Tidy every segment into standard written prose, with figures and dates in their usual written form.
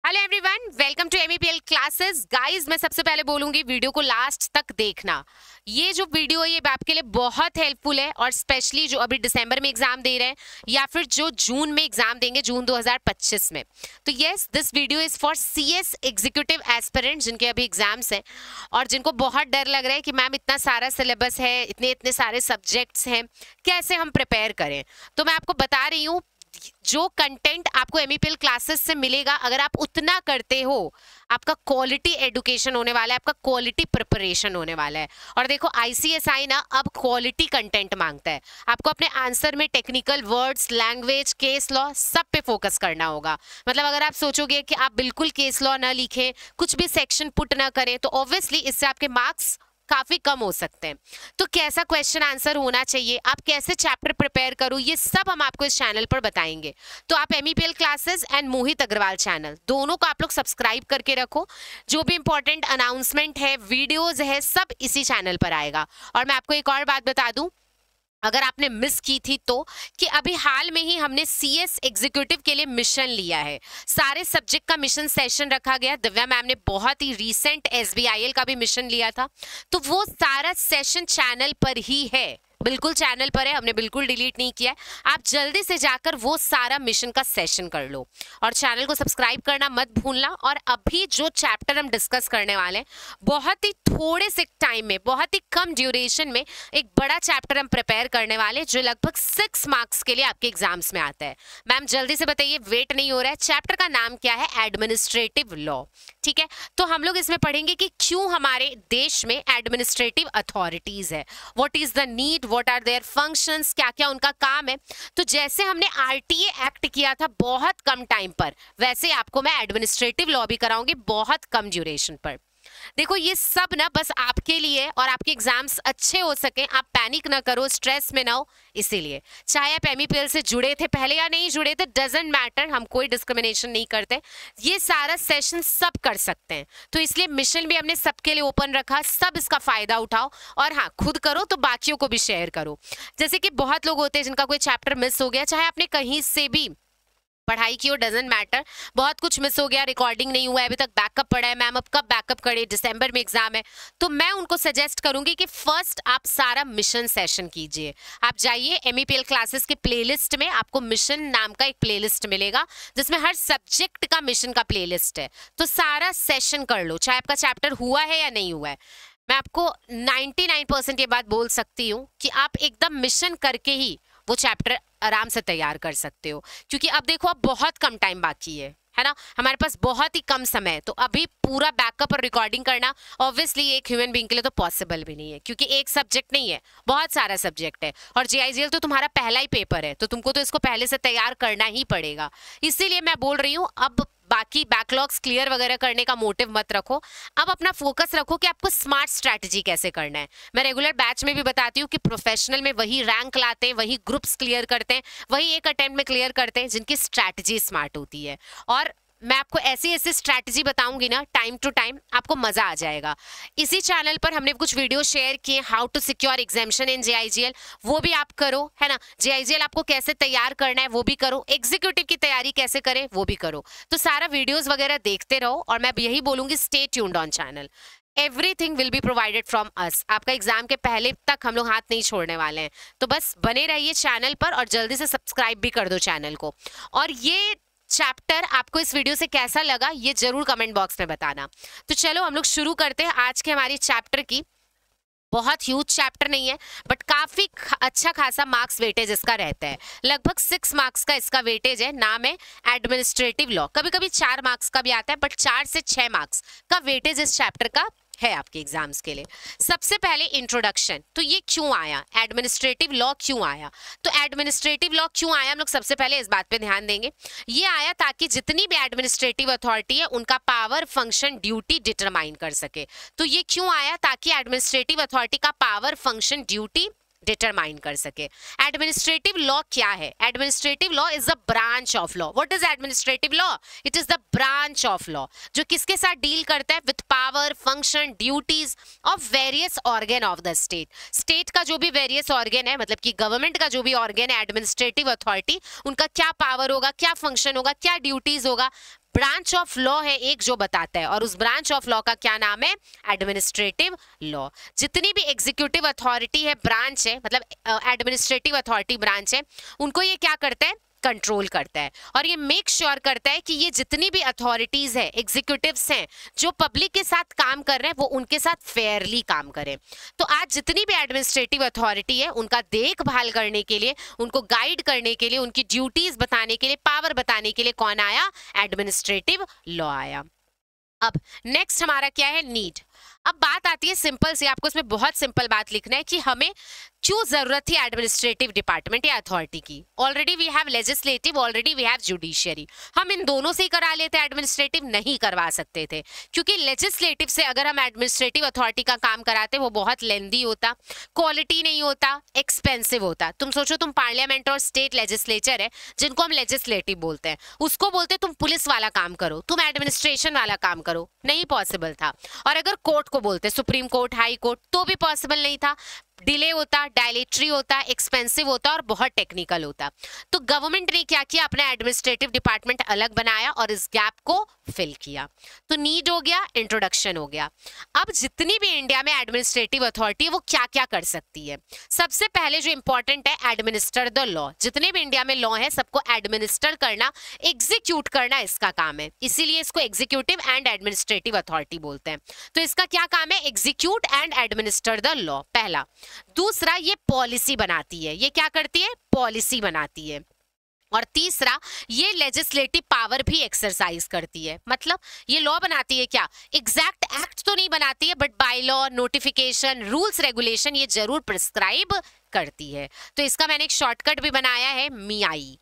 Hello everyone, welcome to MEPL classes. Guys, मैं सबसे पहले बोलूंगी वीडियो को लास्ट तक देखना। ये जो वीडियो है ये आपके लिए बहुत हेल्पफुल है, और स्पेशली जो अभी दिसंबर में एग्जाम दे रहे हैं या फिर जो जून में एग्जाम देंगे, जून 2025 में। तो yes, this video is for CS executive aspirant जिनके अभी एग्जाम्स हैं और जिनको बहुत डर लग रहा है कि मैम इतना सारा सिलेबस है, इतने इतने सारे सब्जेक्ट्स हैं, कैसे हम प्रिपेयर करें। तो मैं आपको बता रही हूँ, जो कंटेंट आपको एमईपीएल क्लासेस से मिलेगा, अगर आप उतना करते हो, आपका क्वालिटी एजुकेशन होने वाला है, आपका क्वालिटी प्रिपरेशन होने वाला है। और देखो, आईसीएसआई ना अब क्वालिटी कंटेंट मांगता है। आपको अपने आंसर में technical words, language, case law सब पे फोकस करना होगा। मतलब अगर आप सोचोगे कि आप बिल्कुल केस लॉ ना लिखें, कुछ भी सेक्शन पुट ना करें, तो ऑब्वियसली इससे आपके मार्क्स काफी कम हो सकते हैं। तो कैसा क्वेश्चन आंसर होना चाहिए, आप कैसे चैप्टर प्रिपेयर करो, ये सब हम आपको इस चैनल पर बताएंगे। तो आप MEPL classes and Mohit Agarwal channel दोनों को आप लोग सब्सक्राइब करके रखो। जो भी इंपॉर्टेंट अनाउंसमेंट है, वीडियोस है, सब इसी चैनल पर आएगा। और मैं आपको एक और बात बता दूं, अगर आपने मिस की थी तो, कि अभी हाल में ही हमने सीएस एग्जीक्यूटिव के लिए मिशन लिया है। सारे सब्जेक्ट का मिशन सेशन रखा गया। दिव्या मैम ने बहुत ही रीसेंट एसबीआईएल का भी मिशन लिया था, तो वो सारा सेशन चैनल पर ही है, बिल्कुल चैनल पर है, हमने बिल्कुल डिलीट नहीं किया है। आप जल्दी से जाकर वो सारा मिशन का सेशन कर लो और चैनल को सब्सक्राइब करना मत भूलना। और अभी जो चैप्टर हम डिस्कस करने वाले हैं, बहुत ही थोड़े से टाइम में, बहुत ही कम ड्यूरेशन में एक बड़ा चैप्टर हम प्रिपेयर करने वाले, जो लगभग 6 मार्क्स के लिए आपके एग्जाम्स में आता है। मैम जल्दी से बताइए, वेट नहीं हो रहा है। चैप्टर का नाम क्या है? Administrative law. ठीक है, तो हम लोग इसमें पढ़ेंगे कि क्यों हमारे देश में एडमिनिस्ट्रेटिव अथॉरिटीज है, what is the need, what are their functions, क्या क्या उनका काम है। तो जैसे हमने आरटीए एक्ट किया था बहुत कम टाइम पर, वैसे आपको मैं एडमिनिस्ट्रेटिव लॉ भी कराऊंगी बहुत कम ड्यूरेशन पर। देखो, ये सब ना बस आपके लिए, और आपके एग्जाम्स अच्छे हो सके, आप पैनिक ना करो, स्ट्रेस में ना हो, इसीलिए। चाहे आप एमईपीएल से जुड़े थे पहले या नहीं जुड़े थे, डजंट मैटर, हम कोई डिस्क्रिमिनेशन नहीं करते। ये सारा सेशन सब कर सकते हैं, तो इसलिए मिशन भी हमने सबके लिए ओपन रखा। सब इसका फायदा उठाओ, और हाँ, खुद करो तो बाकियों को भी शेयर करो। जैसे कि बहुत लोग होते हैं जिनका कोई चैप्टर मिस हो गया, चाहे आपने कहीं से भी पढ़ाई की हो, डजेंट मैटर, बहुत कुछ मिस हो गया, रिकॉर्डिंग नहीं हुआ है, अभी तक बैकअप पड़ा है, मैम अब कब बैकअप करे, दिसंबर में एग्जाम है, तो मैं उनको सजेस्ट करूंगी कि फर्स्ट आप सारा मिशन सेशन कीजिए। आप जाइए एमईपीएल क्लासेस के प्लेलिस्ट में, आपको मिशन नाम का एक प्लेलिस्ट मिलेगा जिसमें हर सब्जेक्ट का मिशन का प्लेलिस्ट है। तो सारा सेशन कर लो, चाहे आपका चैप्टर हुआ है या नहीं हुआ है। मैं आपको 99% ये बात बोल सकती हूँ कि आप एकदम मिशन करके ही वो चैप्टर आराम से तैयार कर सकते हो, क्योंकि अब देखो, अब बहुत कम टाइम बाकी है ना, हमारे पास बहुत ही कम समय है। तो अभी पूरा बैकअप और रिकॉर्डिंग करना ऑब्वियसली एक ह्यूमन बीइंग के लिए तो पॉसिबल भी नहीं है, क्योंकि एक सब्जेक्ट नहीं है, बहुत सारा सब्जेक्ट है। और जेआईजीएल तो तुम्हारा पहला ही पेपर है, तो तुमको तो इसको पहले से तैयार करना ही पड़ेगा। इसीलिए मैं बोल रही हूँ, अब बाकी बैकलॉग्स क्लियर वगैरह करने का मोटिव मत रखो, अब अपना फोकस रखो कि आपको स्मार्ट स्ट्रैटेजी कैसे करना है। मैं रेगुलर बैच में भी बताती हूँ कि प्रोफेशनल में वही रैंक लाते हैं, वही ग्रुप्स क्लियर करते हैं, वही एक अटेम्प्ट में क्लियर करते हैं जिनकी स्ट्रैटेजी स्मार्ट होती है। और मैं आपको ऐसी ऐसी स्ट्रैटेजी बताऊंगी ना, टाइम टू टाइम, आपको मजा आ जाएगा। इसी चैनल पर हमने कुछ वीडियो शेयर किए, how to secure examination in JIGL, वो भी आप करो, है ना। जेआईजीएल आपको कैसे तैयार करना है वो भी करो, एग्जीक्यूटिव की तैयारी कैसे करें वो भी करो। तो सारा वीडियोस वगैरह देखते रहो, और मैं यही बोलूंगी, stay tuned on channel, everything will be provided from us. आपका एग्जाम के पहले तक हम लोग हाथ नहीं छोड़ने वाले हैं, तो बस बने रहिए चैनल पर, और जल्दी से सब्सक्राइब भी कर दो चैनल को। और ये चैप्टर आपको इस वीडियो से कैसा लगा ये जरूर कमेंट बॉक्स में बताना। तो चलो हम लोग शुरू करते हैं आज के हमारी चैप्टर की। बहुत ह्यूज चैप्टर नहीं है, बट काफी अच्छा खासा मार्क्स वेटेज इसका रहता है, लगभग 6 मार्क्स का इसका वेटेज है। नाम है एडमिनिस्ट्रेटिव लॉ। कभी कभी 4 मार्क्स का भी आता है, बट 4 से 6 मार्क्स का वेटेज इस चैप्टर का है आपके एग्जाम्स के लिए। सबसे पहले इंट्रोडक्शन, तो ये क्यों आया, एडमिनिस्ट्रेटिव लॉ क्यों आया। तो एडमिनिस्ट्रेटिव लॉ क्यों आया, हम लोग सबसे पहले इस बात पे ध्यान देंगे। ये आया ताकि जितनी भी एडमिनिस्ट्रेटिव अथॉरिटी है उनका पावर, फंक्शन, ड्यूटी डिटरमाइन कर सके। तो ये क्यों आया, ताकि एडमिनिस्ट्रेटिव अथॉरिटी का पावर, फंक्शन, ड्यूटी डिटरमाइन कर सके। एडमिनिस्ट्रेटिव लॉ क्या है? Administrative law is the branch of law. What is administrative law? It is the branch of law, जो किसके साथ डील करता है, with power, function, duties of various organ of the state. State का जो भी वेरियस ऑर्गन है, मतलब कि गवर्नमेंट का जो भी ऑर्गन है, एडमिनिस्ट्रेटिव अथॉरिटी, उनका क्या पावर होगा, क्या फंक्शन होगा, क्या ड्यूटीज होगा, ब्रांच ऑफ लॉ है एक जो बताता है, और उस ब्रांच ऑफ लॉ का क्या नाम है? Administrative law. जितनी भी एग्जीक्यूटिव अथॉरिटी है, ब्रांच है, मतलब एडमिनिस्ट्रेटिव अथॉरिटी ब्रांच है, उनको ये क्या करता है? कंट्रोल करता है, और ये मेक श्योर करता है कि ये जितनी भी अथॉरिटीज है, एग्जीक्यूटिव्स हैं जो पब्लिक के साथ काम कर रहे हैं, वो उनके साथ फेयरली काम करें। तो आज जितनी भी एडमिनिस्ट्रेटिव अथॉरिटी है, उनका देखभाल करने के लिए, उनको गाइड करने के लिए, उनकी ड्यूटीज बताने के लिए, पावर बताने के लिए कौन आया? एडमिनिस्ट्रेटिव लॉ आया। अब नेक्स्ट हमारा क्या है? नीड। अब बात आती है सिंपल से, आपको इसमें बहुत सिंपल बात लिखना है कि हमें क्यों जरूरत थी एडमिनिस्ट्रेटिव डिपार्टमेंट या अथॉरिटी की। Already we have legislative, already we have judiciary. हम इन दोनों से ही करा लेते, एडमिनिस्ट्रेटिव नहीं करवा सकते थे, क्योंकि लेजिस्लेटिव से अगर हम एडमिनिस्ट्रेटिव अथॉरिटी का काम कराते वो बहुत लेंदी होता, क्वालिटी नहीं होता, एक्सपेंसिव होता। तुम सोचो, तुम पार्लियामेंट और स्टेट लेजिस्लेचर है जिनको हम लेजिस्लेटिव बोलते हैं, उसको बोलते तुम पुलिस वाला काम करो, तुम एडमिनिस्ट्रेशन वाला काम करो, नहीं पॉसिबल था। और अगर कोर्ट को बोलते, सुप्रीम कोर्ट, हाई कोर्ट, तो भी पॉसिबल नहीं था, डिले होता, डायलेटरी होता, एक्सपेंसिव होता और बहुत टेक्निकल होता। तो गवर्नमेंट ने क्या किया? अपना एडमिनिस्ट्रेटिव डिपार्टमेंट अलग बनाया और इस गैप को फिल किया। तो नीड हो गया, इंट्रोडक्शन हो गया। अब जितनी भी इंडिया में एडमिनिस्ट्रेटिव अथॉरिटी है वो क्या क्या कर सकती है? सबसे पहले जो इंपॉर्टेंट है, एडमिनिस्टर द लॉ। जितने भी इंडिया में लॉ है सबको एडमिनिस्टर करना, एग्जीक्यूट करना इसका काम है, इसीलिए इसको एग्जीक्यूटिव एंड एडमिनिस्ट्रेटिव अथॉरिटी बोलते हैं। तो इसका क्या काम है? Execute and administer the law, पहला। दूसरा, ये पॉलिसी बनाती है। ये क्या करती है? पॉलिसी बनाती है। और तीसरा, ये लेजिस्लेटिव पावर भी एक्सरसाइज करती है। मतलब ये लॉ बनाती है, क्या एग्जैक्ट एक्ट तो नहीं बनाती है, but bylaw, notification, rules, regulation ये जरूर प्रिस्क्राइब करती है। तो इसका मैंने एक शॉर्टकट भी बनाया है, MEI,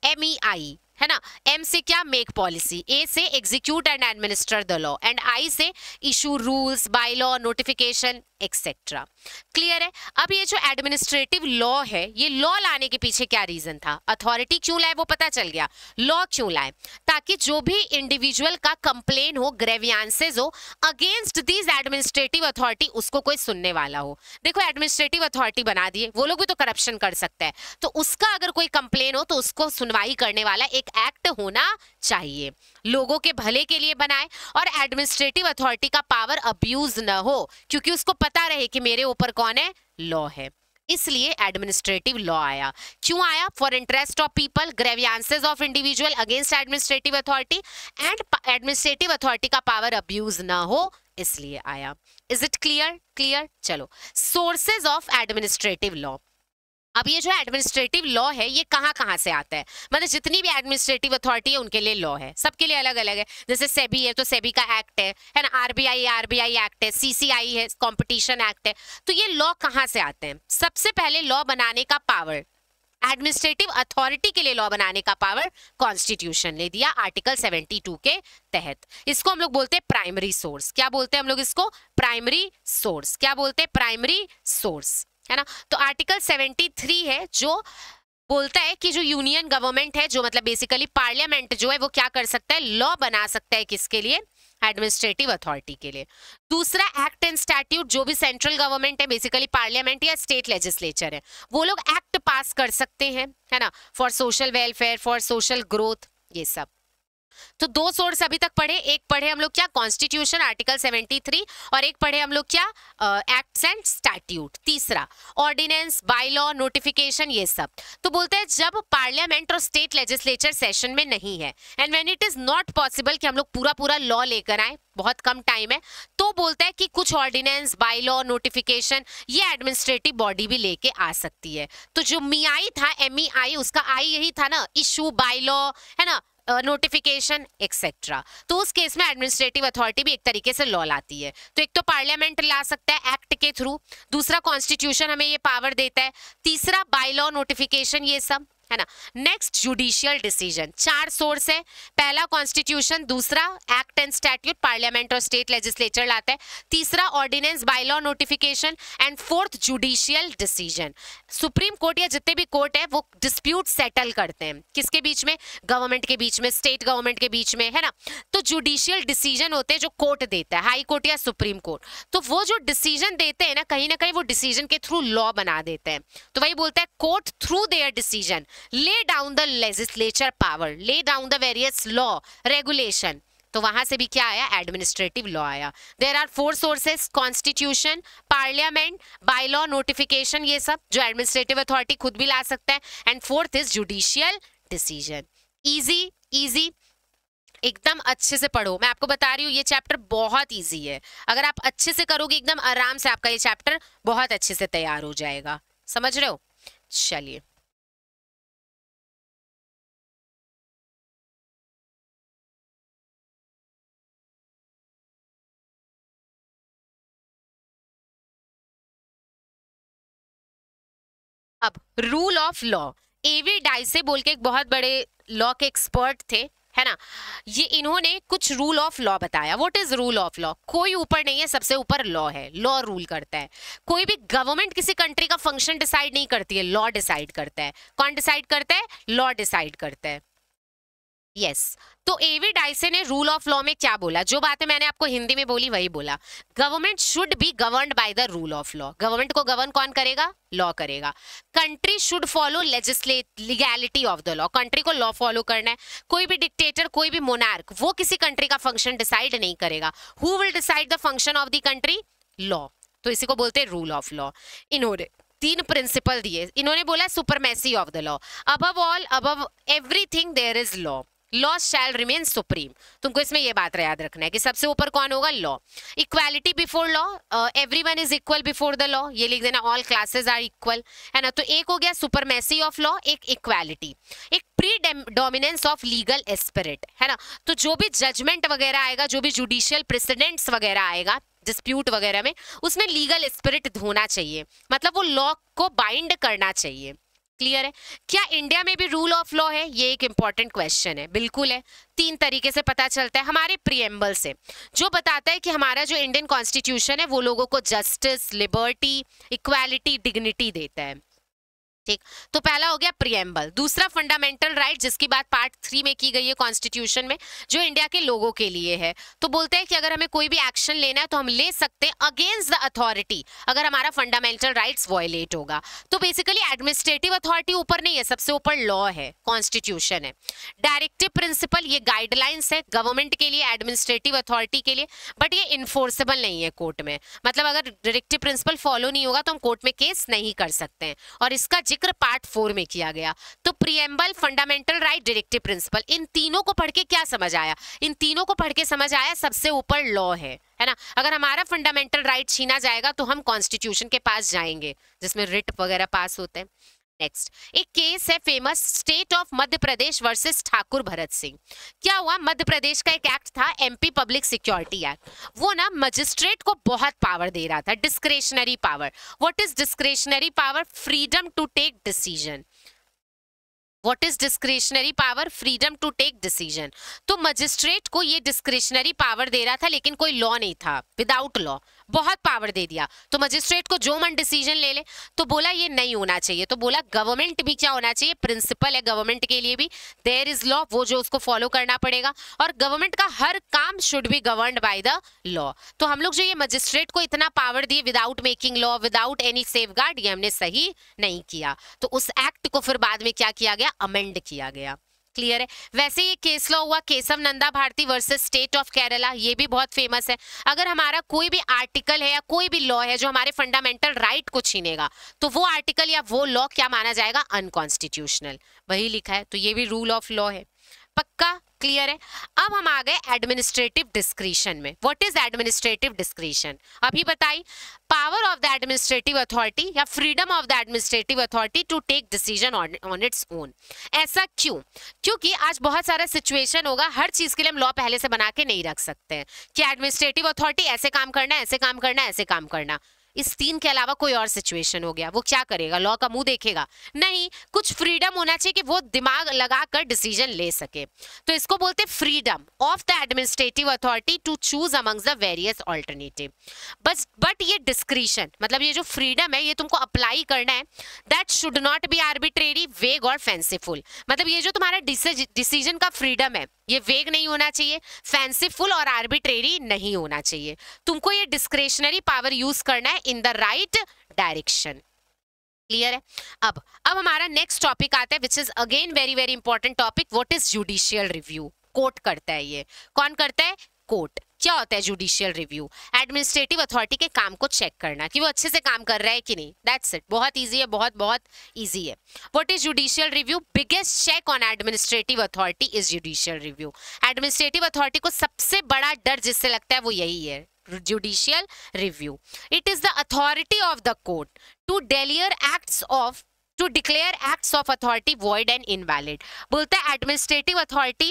MEI, है ना। M से क्या? मेक पॉलिसी, A से execute and administer the law, and I से issue rules, bylaw, notification etcetera. Clear है? अब ये जो एडमिनिस्ट्रेटिव लॉ है, ये लॉ लाने के पीछे क्या रीजन था? अथॉरिटी क्यों लाए वो पता चल गया, लॉ क्यों लाए? ताकि जो भी इंडिविजुअल का कंप्लेन हो, ग्रेवियांसेस हो अगेंस्ट दिस एडमिनिस्ट्रेटिव अथॉरिटी, उसको कोई सुनने वाला हो। देखो, एडमिनिस्ट्रेटिव अथॉरिटी बना दिए, वो लोग भी तो करप्शन कर सकता है, तो उसका अगर कोई कंप्लेन हो तो उसको सुनवाई करने वाला एक एक्ट होना चाहिए। लोगों के भले के लिए बनाए, और एडमिनिस्ट्रेटिव अथॉरिटी का पावर अब्यूज न हो, क्योंकि उसको पता रहे कि मेरे ऊपर कौन है? लॉ है। इसलिए एडमिनिस्ट्रेटिव लॉ आया। क्यों आया? For interest of people, grievances of individual against administrative authority, and administrative authority का पावर अब्यूज ना हो, इसलिए आया। Is it clear? क्लियर। चलो, सोर्सेज ऑफ एडमिनिस्ट्रेटिव लॉ। अब ये जो एडमिनिस्ट्रेटिव लॉ है ये कहाँ कहाँ से आता है? मतलब जितनी भी एडमिनिस्ट्रेटिव अथॉरिटी है उनके लिए लॉ है, सबके लिए अलग अलग है। जैसे सेबी है तो सेबी का एक्ट है ना, आरबीआई एक्ट है, CCI है, कॉम्पिटिशन एक्ट है। तो ये लॉ कहाँ से आते हैं? सबसे पहले लॉ बनाने का पावर, एडमिनिस्ट्रेटिव अथॉरिटी के लिए लॉ बनाने का पावर कॉन्स्टिट्यूशन ने दिया आर्टिकल 72 के तहत। इसको हम लोग बोलते हैं प्राइमरी सोर्स। क्या बोलते हैं हम लोग इसको? Primary source. क्या बोलते हैं? प्राइमरी सोर्स, है ना। तो आर्टिकल 73 है जो बोलता है कि जो यूनियन गवर्नमेंट है, जो मतलब बेसिकली पार्लियामेंट जो है, वो क्या कर सकता है? लॉ बना सकता है। किसके लिए? एडमिनिस्ट्रेटिव अथॉरिटी के लिए। दूसरा, एक्ट एंड स्टैट्यूट, जो भी सेंट्रल गवर्नमेंट है, बेसिकली पार्लियामेंट या स्टेट लेजिस्लेचर है, वो लोग एक्ट पास कर सकते हैं, है ना, for social welfare, for social growth, ये सब। तो दो सोर्स अभी तक पढ़े, एक पढ़े हम लोग क्या? कॉन्स्टिट्यूशन आर्टिकल 73, और एक पढ़े हम लोग क्या? Acts and statute. तीसरा, ऑर्डिनेंस, बाय लॉ, नोटिफिकेशन, ये सब। तो बोलते हैं जब पार्लियामेंट और स्टेट लेजिस्लेचर सेशन में नहीं है, and when it is not possible कि हम लोग पूरा पूरा लॉ लेकर आए, बहुत कम टाइम है, तो बोलता है कि कुछ ऑर्डिनेंस, बाय लॉ, नोटिफिकेशन ये एडमिनिस्ट्रेटिव बॉडी भी लेके आ सकती है। तो जो MEI था, MEI, उसका आई यही था ना, इशू, बाय लॉ, है ना, नोटिफिकेशन एक्सेट्रा। तो उस केस में एडमिनिस्ट्रेटिव अथॉरिटी भी एक तरीके से लॉ लाती है। तो एक तो पार्लियामेंट ला सकता है एक्ट के थ्रू, दूसरा कॉन्स्टिट्यूशन हमें ये पावर देता है, तीसरा बाय लॉ, नोटिफिकेशन, ये सब, है ना। Next, judicial decision. चार सोर्स है, पहला कॉन्स्टिट्यूशन, दूसरा एक्ट एंड स्टैट्यूट, पार्लियामेंट और स्टेट लेजिस्लेचर लाता है, तीसरा ordinance, bylaw, notification, and fourth judicial decision. Supreme court या जितने भी कोर्ट है वो डिस्प्यूट सेटल करते हैं, किसके बीच में? गवर्नमेंट के बीच में, स्टेट गवर्नमेंट के बीच में, है ना। तो जुडिशियल डिसीजन होते हैं जो कोर्ट देता है, हाई कोर्ट या सुप्रीम कोर्ट। तो वो जो डिसीजन देते हैं ना कहीं वो डिसीजन के थ्रू लॉ बना देते हैं। तो वही बोलता है court through their decision lay down the legislature power, lay down the various law regulation, तो वहां से भी क्या आया, एडमिनिस्ट्रेटिव लॉ आया। There are 4 sources, constitution, parliament, bylaw, notification, ये सब जो एडमिनिस्ट्रेटिव अथॉरिटी खुद भी ला सकता है। And fourth is judicial decision. Easy easy, एकदम अच्छे से पढ़ो, मैं आपको बता रही हूँ ये चैप्टर बहुत इजी है। अगर आप अच्छे से करोगे एकदम आराम से आपका ये चैप्टर बहुत अच्छे से तैयार हो जाएगा, समझ रहे हो। चलिए अब rule of law, A V Dicey बोल के एक बहुत बड़े लॉ के एक्सपर्ट थे, है ना, ये इन्होंने कुछ रूल ऑफ लॉ बताया। What is rule of law? कोई ऊपर नहीं है, सबसे ऊपर लॉ है, लॉ रूल करता है। कोई भी गवर्नमेंट किसी कंट्री का फंक्शन डिसाइड नहीं करती है, लॉ डिसाइड करता है। कौन डिसाइड करता है? लॉ डिसाइड करता है। यस तो एवी डाइसे ने रूल ऑफ लॉ में क्या बोला, जो बातें मैंने आपको हिंदी में बोली वही बोला। Government should be governed by the rule of law. Government को गवर्न कौन करेगा? लॉ करेगा। Country should follow legality of the law. Country को लॉ फॉलो करना है। कोई भी डिक्टेटर, कोई भी मोनार्क, वो किसी कंट्री का फंक्शन डिसाइड नहीं करेगा। Who will decide the function of the country? Law. तो इसी को बोलते हैं रूल ऑफ लॉ। इन्होंने 3 प्रिंसिपल दिए। इन्होंने बोला supremacy of the law, above all, above everything there is law, law shall remain supreme. तुमको इसमें ये बात याद रखना है कि सबसे ऊपर कौन होगा? Law. Equality before law, everyone is equal before the law, ये लिख देना, ऑल क्लासेस आर इक्वल, है ना। तो एक हो गया सुपरमेसी ऑफ लॉ, एक इक्वालिटी, एक प्रीडोमिनेंस ऑफ लीगल एस्पिरिट, है ना। तो जो भी जजमेंट वगैरह आएगा, जो भी जुडिशियल प्रेसिडेंट्स वगैरह आएगा डिस्प्यूट वगैरह में, उसमें लीगल स्पिरिट होना चाहिए, मतलब वो लॉ को बाइंड करना चाहिए। क्लियर है? क्या इंडिया में भी रूल ऑफ लॉ है? ये एक इंपॉर्टेंट क्वेश्चन है। बिल्कुल है। 3 तरीके से पता चलता है हमारे प्रीएम्बल से, जो बताता है कि हमारा जो इंडियन कॉन्स्टिट्यूशन है वो लोगों को जस्टिस, लिबर्टी, इक्वालिटी, डिग्निटी देता है। ठीक, तो पहला हो गया प्रीएम्बल। दूसरा फंडामेंटल राइट, जिसकी बात पार्ट 3 में की गई है कॉन्स्टिट्यूशन में, जो इंडिया के लोगों के लिए है। तो बोलते हैं कि अगर हमें कोई भी एक्शन लेना है तो हम ले सकते हैं अगेंस्ट द अथॉरिटी, अगर हमारा फंडामेंटल राइट्स वायलेट होगा। तो बेसिकली एडमिनिस्ट्रेटिव अथॉरिटी ऊपर नहीं है, सबसे ऊपर लॉ है, कॉन्स्टिट्यूशन है। डायरेक्टिव प्रिंसिपल, ये गाइडलाइंस है गवर्नमेंट के लिए, एडमिनिस्ट्रेटिव अथॉरिटी के लिए, बट ये इन्फोर्सेबल नहीं है कोर्ट में। मतलब अगर डायरेक्टिव प्रिंसिपल फॉलो नहीं होगा तो हम कोर्ट में केस नहीं कर सकते हैं, और इसका जिक्र पार्ट 4 में किया गया। तो preamble, fundamental right, directive principle, इन तीनों को पढ़ के क्या समझ आया? इन तीनों को पढ़ के समझ आया सबसे ऊपर लॉ है ना। अगर हमारा फंडामेंटल राइट छीना जाएगा तो हम कॉन्स्टिट्यूशन के पास जाएंगे, जिसमें रिट वगैरह पास होते हैं। नेक्स्ट एक केस है famous, state of Madhya Pradesh versus Thakur Bharat Singh. क्या हुआ? मध्य प्रदेश का एक एक्ट था, एमपी पब्लिक सिक्योरिटी एक्ट। वो ना मजिस्ट्रेट को बहुत पावर दे रहा था, discretionary power. What is discretionary power? Freedom to take decision. What is discretionary power? Freedom to take decision. तो मजिस्ट्रेट को ये डिस्क्रेशनरी पावर दे रहा था, लेकिन कोई लॉ नहीं था, विदाउट लॉ बहुत पावर दे दिया। तो मजिस्ट्रेट को जो मन डिसीजन ले ले। तो बोला ये नहीं होना चाहिए, तो बोला गवर्नमेंट भी क्या होना चाहिए? प्रिंसिपल है गवर्नमेंट के लिए भी, देयर इज लॉ, वो जो उसको फॉलो करना पड़ेगा, और गवर्नमेंट का हर काम should be governed by the law. तो हम लोग जो ये मजिस्ट्रेट को इतना पावर दिए without making law, without any safeguard, ये हमने सही नहीं किया। तो उस एक्ट को फिर बाद में क्या किया गया? अमेंड किया गया। क्लियर है? वैसे ये केस लॉ हुआ Keshav Nanda Bharati versus state of Kerala, ये भी बहुत फेमस है। अगर हमारा कोई भी आर्टिकल है या कोई भी लॉ है जो हमारे फंडामेंटल राइट को छीनेगा, तो वो आर्टिकल या वो लॉ क्या माना जाएगा? अनकॉन्स्टिट्यूशनल। वही लिखा है, तो ये भी रूल ऑफ लॉ है। पक्का? क्लियर है? अब हम आ गए एडमिनिस्ट्रेटिव डिस्क्रिशन में। What is administrative discretion? अभी बताई, power of the administrative authority या freedom of the administrative authority to take decision on its own. ऐसा क्यों? क्योंकि आज बहुत सारा सिचुएशन होगा, हर चीज के लिए हम लॉ पहले से बना के नहीं रख सकते हैं कि एडमिनिस्ट्रेटिव अथॉरिटी ऐसे काम करना, ऐसे काम करना, ऐसे काम करना। इस 3 के अलावा कोई और सिचुएशन हो गया, वो क्या करेगा? लॉ का मुंह देखेगा? नहीं, कुछ फ्रीडम होना चाहिए कि वो दिमाग लगाकर डिसीजन ले सके। तो इसको बोलते freedom of the administrative authority to choose amongst the various alternative. But ये डिस्क्रिशन, मतलब ये जो फ्रीडम है, ये तुमको अप्लाई करना है, that should not be arbitrary, vague और फैंसीफुल। मतलब ये जो तुम्हारा डिसीजन का फ्रीडम है, ये वेग नहीं होना चाहिए, फैंसीफुल और आर्बिट्रेरी नहीं होना चाहिए। तुमको ये डिस्क्रेशनरी पावर यूज करना है in the right direction. Clear है। अब हमारा नेक्स्ट टॉपिक आता है which is again very very important topic, what is judicial review. Court करता है, ये कौन करता है? कोर्ट। क्या होता है जुडिशियल रिव्यू? एडमिनिस्ट्रेटिव अथॉरिटी के काम को चेक करना कि वो अच्छे से काम कर रहा है कि नहीं, दैट्स इट। बहुत इजी है, बहुत बहुत इजी है। What is judicial review? Biggest check on administrative authority is judicial review. Administrative authority को सबसे बड़ा डर जिससे लगता है वो यही है, judicial review. It is the authority of the court to declare acts of authority void and invalid. बोलता है एडमिनिस्ट्रेटिव अथॉरिटी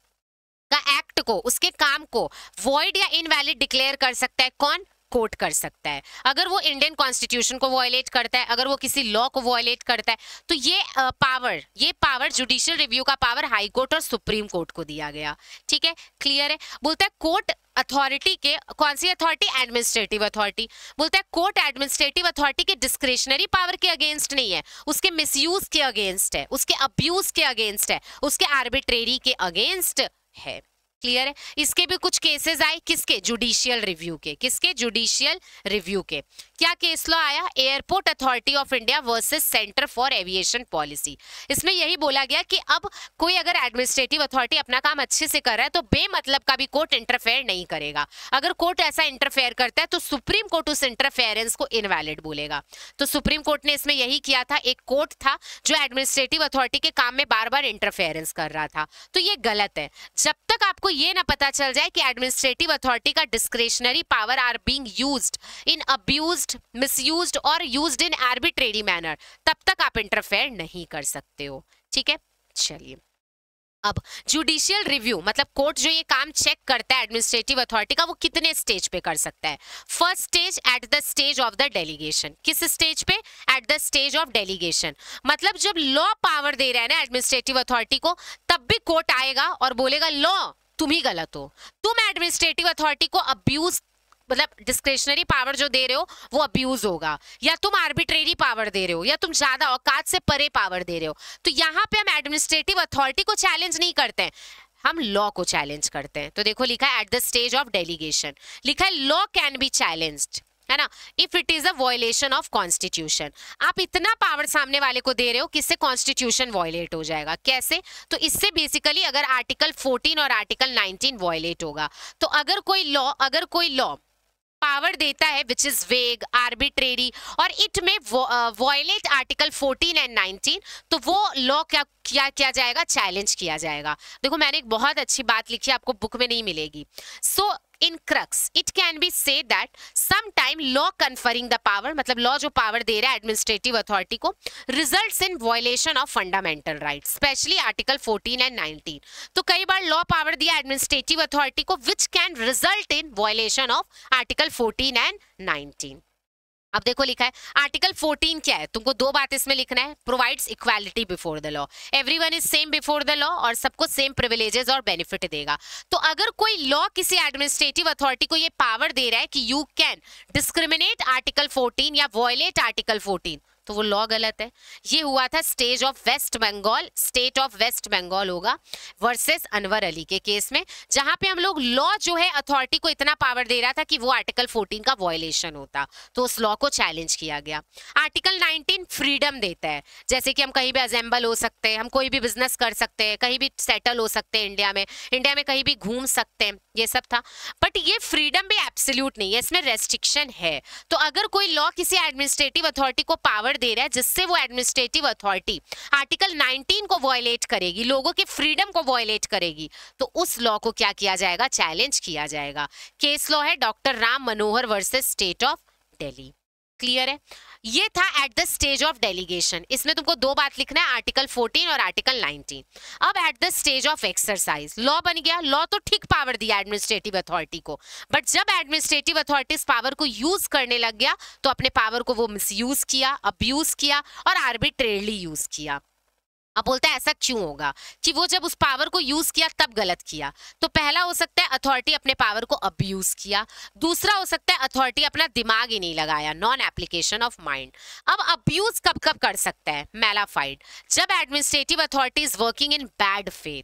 का एक्ट को, उसके काम को void या invalid डिक्लेयर कर सकता है कौन? कोर्ट कर सकता है। अगर वो इंडियन कॉन्स्टिट्यूशन को वॉयलेट करता है, अगर वो किसी लॉ को वॉयलेट करता है, तो ये पावर जुडिशियल रिव्यू का पावर हाई कोर्ट और सुप्रीम कोर्ट को दिया गया। ठीक है, क्लियर है। बोलता है कोर्ट अथॉरिटी के, कौन सी अथॉरिटी? Administrative authority. बोलता है कोर्ट एडमिनिस्ट्रेटिव अथॉरिटी के डिस्क्रिशनरी पावर के अगेंस्ट नहीं है, उसके मिसयूज के अगेंस्ट है, उसके अब्यूज के अगेंस्ट है, उसके आर्बिट्रेरी के अगेंस्ट है। क्लियर है। इसके भी कुछ केसेस आए, किसके? जुडिशियल रिव्यू के। किसके? जुडिशियल रिव्यू के। क्या केस लॉ आया? Airport authority of India versus centre for aviation policy. इसमें यही बोला गया कि अब कोई अगर एडमिनिस्ट्रेटिव अथॉरिटी अपना काम अच्छे से कर रहा है तो बेमतलब का भी कोर्ट इंटरफेयर नहीं करेगा। अगर कोर्ट ऐसा इंटरफेयर करता है तो सुप्रीम कोर्ट उस इंटरफेरेंस को इनवैलिड बोलेगा। तो सुप्रीम कोर्ट ने इसमें यही किया था। एक कोर्ट था जो एडमिनिस्ट्रेटिव अथॉरिटी के काम में बार बार इंटरफेरेंस कर रहा था, तो ये गलत है। जब तक आपको ये ना पता चल जाए कि एडमिनिस्ट्रेटिव अथॉरिटी का discretionary power are being used in abused, misused और यूज्ड इन आर्बिट्रेरी मैनर, तब तक आप इंटरफेयर नहीं कर सकते हो। ठीक है, चलिए। अब जुडिशियल रिव्यू मतलब कोर्ट जो ये काम चेक करता है एडमिनिस्ट्रेटिव अथॉरिटी का, वो कितने स्टेज पे कर सकता है? First stage, at the stage of the delegation. किस स्टेज पे? At the stage of delegation. मतलब जब लॉ पावर दे रहा है ना एडमिनिस्ट्रेटिव अथॉरिटी को, तब भी कोर्ट आएगा और बोलेगा लॉ तुम ही गलत हो, तुम एडमिनिस्ट्रेटिव अथॉरिटी को अब्यूज, मतलब डिस्क्रिशनरी पावर जो दे रहे हो वो अब्यूज होगा, या तुम आर्बिट्रेरी पावर दे रहे हो, या तुम ज्यादा औकात से परे पावर दे रहे हो। तो यहाँ पे हम एडमिनिस्ट्रेटिव अथॉरिटी को चैलेंज नहीं करते हैं, हम लॉ को चैलेंज करते हैं। तो देखो लिखा है at the stage of delegation, लिखा है लॉ कैन बी चैलेंज्ड, है ना, if it is a violation of constitution. आप इतना पावर सामने वाले को दे रहे हो कि इससे कॉन्स्टिट्यूशन वायलेट हो जाएगा। कैसे? तो इससे बेसिकली अगर आर्टिकल 14 और आर्टिकल 19 वायलेट होगा, तो अगर कोई लॉ पावर देता है विच इज वेग, आर्बिट्रेरी और it may violate article 14 and 19, तो वो लॉ क्या किया जाएगा? चैलेंज किया जाएगा। देखो मैंने एक बहुत अच्छी बात लिखी है, आपको बुक में नहीं मिलेगी। So in crux it can be said that sometime law conferring the power, मतलब लॉ जो पावर दे रहा है एडमिनिस्ट्रेटिव अथॉरिटी को, results in violation of fundamental rights, especially article 14 and 19। तो कई बार लॉ पावर दिया एडमिनिस्ट्रेटिव अथॉरिटी को which can result in violation of article 14 and 19। अब देखो लिखा है आर्टिकल 14 क्या है, तुमको दो बात इसमें लिखना है। Provides equality before the law, everyone is same before the law, और सबको सेम प्रिविलेजेस और बेनिफिट देगा। तो अगर कोई लॉ किसी एडमिनिस्ट्रेटिव अथॉरिटी को ये पावर दे रहा है कि यू कैन डिस्क्रिमिनेट आर्टिकल 14 या वॉयलेट आर्टिकल 14, तो वो लॉ गलत है। ये हुआ था स्टेट ऑफ वेस्ट बंगाल होगा वर्सेस अनवर अली के केस में, जहां पे हम लोग लॉ जो है अथॉरिटी को इतना पावर दे रहा था कि वो आर्टिकल 14 का वॉयलेशन होता, तो उस लॉ को चैलेंज किया गया। आर्टिकल 19 फ्रीडम देता है, जैसे कि हम कहीं भी असेंबल हो सकते हैं, हम कोई भी बिजनेस कर सकते हैं, कहीं भी सेटल हो सकते हैं इंडिया में कहीं भी घूम सकते हैं, ये सब था। बट ये फ्रीडम भी एब्सोल्यूट नहीं है, इसमें रेस्ट्रिक्शन है। तो अगर कोई लॉ किसी एडमिनिस्ट्रेटिव अथॉरिटी को पावर दे रहा है जिससे वो एडमिनिस्ट्रेटिव अथॉरिटी आर्टिकल 19 को वॉयलेट करेगी, लोगों के फ्रीडम को वॉयलेट करेगी, तो उस लॉ को क्या किया जाएगा? चैलेंज किया जाएगा। केस लॉ है doctor Ram Manohar versus state of Delhi. Clear है? ये था at the stage of delegation. इसमें तुमको दो बात लिखना है, आर्टिकल 14 और आर्टिकल 19। अब at the stage of exercise, law बन गया, लॉ तो ठीक पावर दिया एडमिनिस्ट्रेटिव अथॉरिटी को, बट जब एडमिनिस्ट्रेटिव अथॉरिटी इस पावर को यूज करने लग गया तो अपने पावर को वो मिसयूज किया, अब्यूज किया और आर्बिट्रेरली यूज किया। अब बोलता है ऐसा क्यों होगा कि वो जब उस पावर को यूज किया तब गलत किया? तो पहला हो सकता है अथॉरिटी अपने पावर को अब्यूज किया, दूसरा हो सकता है अथॉरिटी अपना दिमाग ही नहीं लगाया, नॉन एप्लीकेशन ऑफ माइंड। अब अब्यूज कब कब कर सकता है? मैलाफाइड, जब administrative authority is working in bad faith,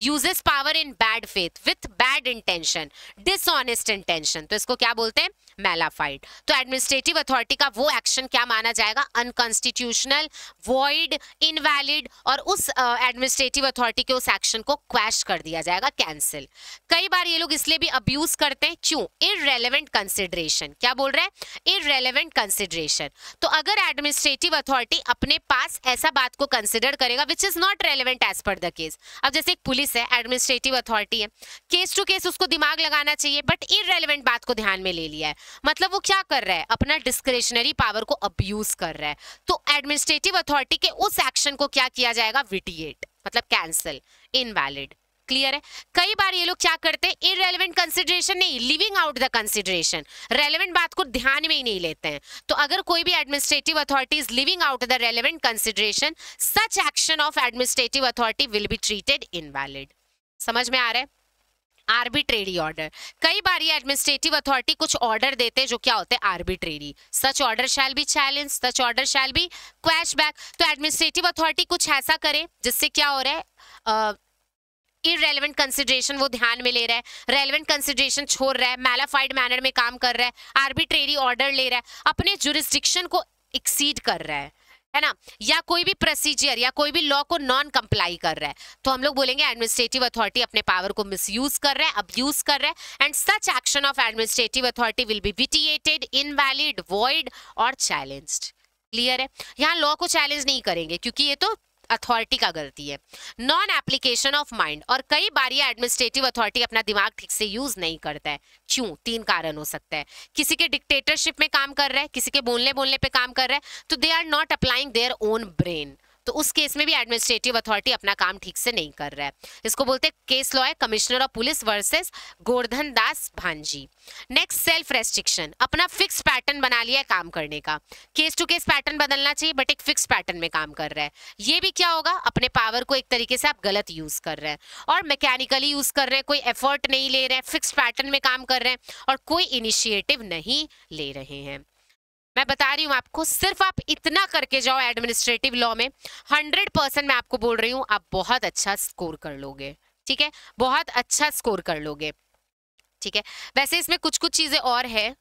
uses power in bad faith with bad intention, dishonest intention, तो इसको क्या बोलते हैं, मैलाफाइड। तो एडमिनिस्ट्रेटिव अथॉरिटी का वो एक्शन क्या माना जाएगा, अनकॉन्स्टिट्यूशनल, वॉइड, इनवैलिड, और उस एडमिनिस्ट्रेटिव अथॉरिटी के उस एक्शन को क्वैश कर दिया जाएगा, कैंसिल। कई बार ये लोग इसलिए भी अब्यूज करते हैं, क्यों, इररेलेवेंट कंसिडरेशन, क्या बोल रहे हैं, इररेलेवेंट कंसिडरेशन। तो अगर एडमिनिस्ट्रेटिव अथॉरिटी अपने पास ऐसा बात को कंसिडर करेगा which is not relevant as per the case, अब जैसे एक पुलिस है, एडमिनिस्ट्रेटिव अथॉरिटी है, केस टू केस उसको दिमाग लगाना चाहिए, बट इररेलेवेंट बात को ध्यान में ले लिया है, मतलब वो क्या कर रहा है, अपना डिस्क्रिशनरी पावर को अब्यूज कर रहा है। तो एडमिनिस्ट्रेटिव अथॉरिटी के उस एक्शन को क्या किया जाएगा, विटिएट, मतलब कैंसिल, इनवैलिड। क्लियर है। कई बार ये लोग क्या करते हैं, इररेलेवेंट कंसिडरेशन नहीं, leaving out the consideration, relevant बात को ध्यान में ही नहीं लेते हैं। तो अगर कोई भी administrative authority is leaving out the relevant consideration, such action of administrative authority will be treated invalid. समझ में आ रहा है। आर्बिट्रेरी ऑर्डर, कई बार ये एडमिनिस्ट्रेटिव अथॉरिटी कुछ ऑर्डर देते हैं जो क्या होते हैं, arbitrary, such order shall be challenge, such order shall be quash back. तो एडमिनिस्ट्रेटिव अथॉरिटी कुछ ऐसा करे जिससे क्या हो रहा है, इररेलेवेंट कंसिडरेशन वो ध्यान में ले रहा है, रेलेवेंट कंसिडरेशन छोड़ रहा है, मैलाफाइड मैनर में काम कर रहा है, आर्बिट्रेरी ऑर्डर ले रहा है, अपने जुरिस्डिक्शन को एक्सीड कर रहा है ना, या कोई भी प्रोसीजर या कोई भी लॉ को नॉन कंप्लाई कर रहा है, तो हम लोग बोलेंगे एडमिनिस्ट्रेटिव अथॉरिटी अपने पावर को मिसयूज कर रहा है, अब्यूज कर रहा है, and such action of administrative authority will be vitiated, invalid, void और चैलेंज्ड। क्लियर है। यहाँ लॉ को चैलेंज नहीं करेंगे क्योंकि ये तो अथॉरिटी का गलती है। नॉन एप्लीकेशन ऑफ माइंड, और कई बार ये एडमिनिस्ट्रेटिव अथॉरिटी अपना दिमाग ठीक से यूज नहीं करता है, क्यों, तीन कारण हो सकता है, किसी के डिक्टेटरशिप में काम कर रहा है, किसी के बोलने पे काम कर रहा है, तो they are not applying their own brain, तो उस केस में भी एडमिनिस्ट्रेटिव अथॉरिटी अपना काम ठीक से नहीं कर रहा है। इसको बोलते हैं, केस लॉ है commissioner of police versus Govardhan Das Bhanji. Next, self restriction, अपना फिक्स पैटर्न बना लिया है काम करने का, केस टू केस पैटर्न बदलना चाहिए बट एक फिक्स पैटर्न में काम कर रहा है, ये भी क्या होगा, अपने पावर को एक तरीके से आप गलत यूज कर रहे हैं और मैकेनिकली यूज कर रहे हैं, कोई एफर्ट नहीं ले रहे हैं, फिक्स पैटर्न में काम कर रहे हैं और कोई इनिशिएटिव नहीं ले रहे हैं। मैं बता रही हूं आपको, सिर्फ आप इतना करके जाओ एडमिनिस्ट्रेटिव लॉ में, 100% मैं आपको बोल रही हूं, आप बहुत अच्छा स्कोर कर लोगे। ठीक है, बहुत अच्छा स्कोर कर लोगे। ठीक है, वैसे इसमें कुछ कुछ चीजें और है,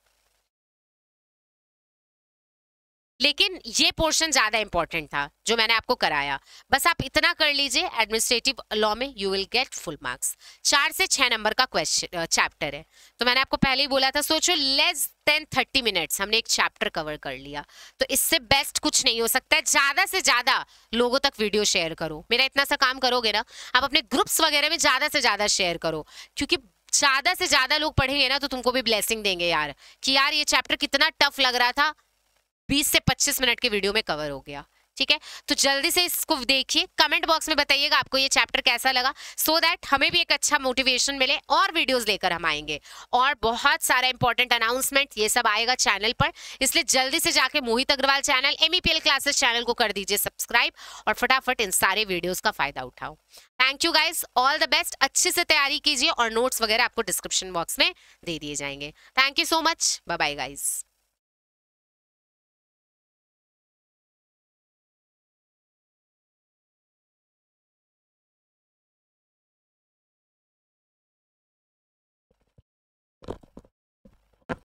लेकिन ये पोर्शन ज्यादा इंपॉर्टेंट था जो मैंने आपको कराया। बस आप इतना कर लीजिए, एडमिनिस्ट्रेटिव लॉ में you will get full marks. 4 से 6 नंबर का क्वेश्चन चैप्टर है, तो मैंने आपको पहले ही बोला था, सोचो लेस देन 30 मिनट्स हमने एक चैप्टर कवर कर लिया, तो इससे बेस्ट कुछ नहीं हो सकता है। ज्यादा से ज्यादा लोगों तक वीडियो शेयर करो, मेरा इतना सा काम करोगे ना, आप अपने ग्रुप्स वगैरह में ज्यादा से ज्यादा शेयर करो, क्योंकि ज्यादा से ज्यादा लोग पढ़ेंगे ना तो तुमको भी ब्लेसिंग देंगे यार, कि यार ये चैप्टर कितना टफ लग रहा था, 20 से 25 मिनट के वीडियो में कवर हो गया। ठीक है, तो जल्दी से इसको देखिए, कमेंट बॉक्स में बताइएगा आपको ये चैप्टर कैसा लगा, सो दैट हमें भी एक अच्छा मोटिवेशन मिले और वीडियोस लेकर हम आएंगे, और बहुत सारा इंपॉर्टेंट अनाउंसमेंट ये सब आएगा चैनल पर, इसलिए जल्दी से जाके Mohit Agarwal channel, MEPL classes channel को कर दीजिए सब्सक्राइब और फटाफट इन सारे वीडियोस का फायदा उठाओ। Thank you guys, all the best, अच्छे से तैयारी कीजिए और नोट्स वगैरह आपको डिस्क्रिप्शन बॉक्स में दे दिए जाएंगे। Thank you so much, bye bye guys.